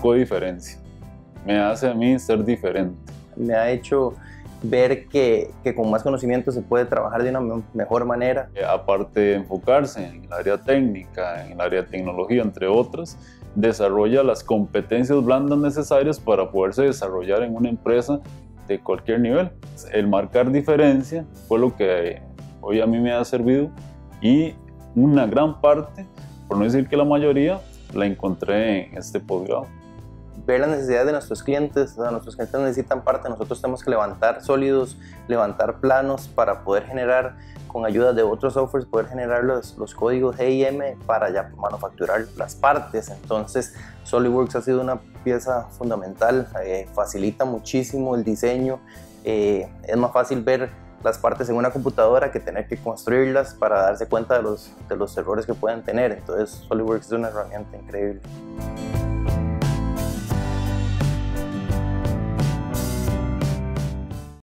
marcó diferencia. Me hace a mí ser diferente. Me ha hecho ver que con más conocimiento se puede trabajar de una mejor manera. Aparte de enfocarse en el área técnica, en el área de tecnología, entre otras, desarrolla las competencias blandas necesarias para poderse desarrollar en una empresa de cualquier nivel. El marcar diferencia fue lo que hoy a mí me ha servido, y una gran parte, por no decir que la mayoría, la encontré en este posgrado. Ver las necesidades de nuestros clientes. Nuestros clientes necesitan parte, nosotros tenemos que levantar sólidos, levantar planos para poder generar, con ayuda de otros softwares, poder generar los códigos GIM para ya manufacturar las partes. Entonces SolidWorks ha sido una pieza fundamental, facilita muchísimo el diseño, es más fácil ver las partes en una computadora que tener que construirlas para darse cuenta de los errores que pueden tener. Entonces SolidWorks es una herramienta increíble.